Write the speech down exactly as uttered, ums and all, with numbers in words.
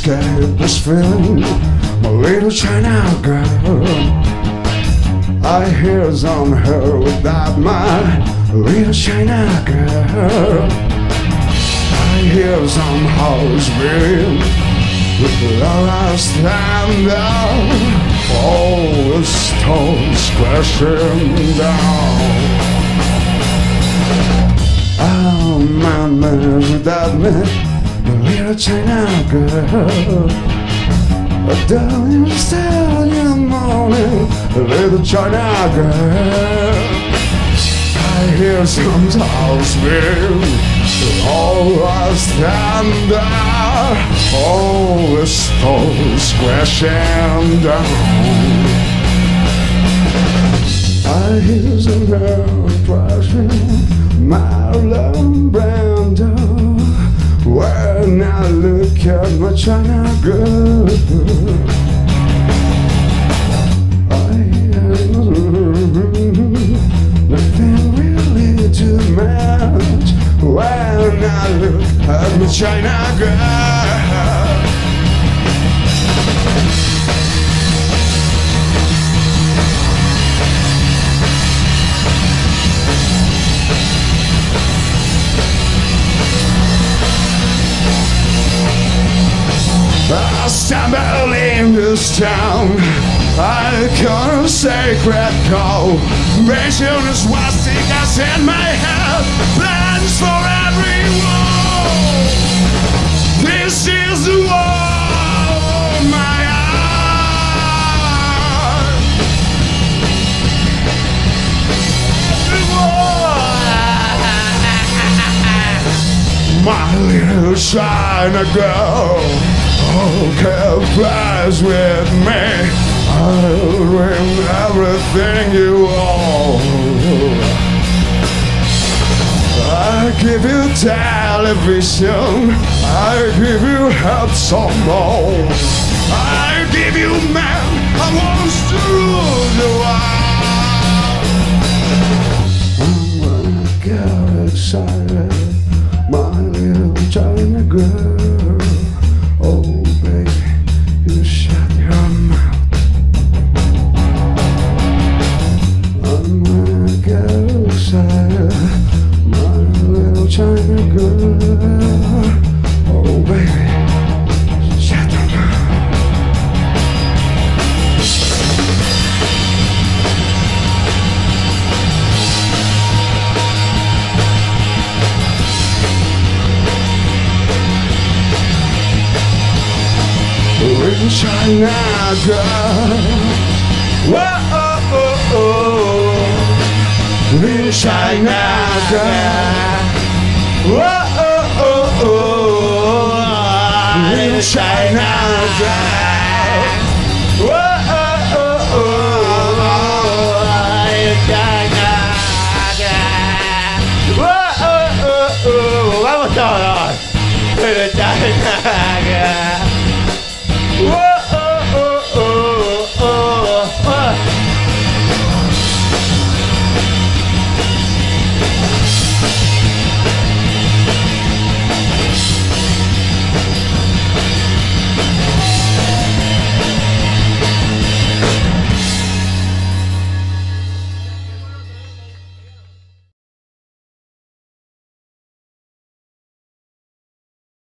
escape this feeling, my little China girl. I hear on her without my little China girl. I hear some house beating with the last stand up. All the stones crashing down. Oh, my man without me, the little China girl. A darling star in the morning, the little China girl. I hear some house beating, all I stand there, all the stones crashing down. I hear some girl crashing my love brand. When I look at my China girl, I hear nothing really too much. When I look at my China girl, I stumble in this town, I caught a sacred call. Mention the swastikas in my head, plans for every wall. This is the wall of my heart. The wall. My little China girl, oh, come flies with me. I'll bring everything you own. I give you television, I give you help some more. I give you man, I want to rule the world. I'm gonna get excited, my little China girl. Oh baby, you shut your mouth. I'm gonna get excited, my little China girl. Oh baby, shut your mouth. Little China girl, whoa, oh, oh, oh. Little China girl, whoa, oh, oh, oh. Little China girl.